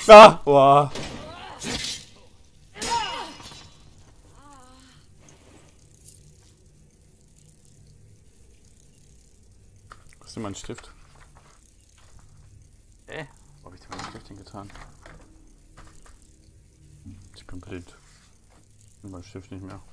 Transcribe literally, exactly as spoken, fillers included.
Ah! Boah. Wo ist denn mein Stift? Äh, wo hab ich denn meinen Stift hingetan? Ich bin blind. Ich bin mein Stift nicht mehr.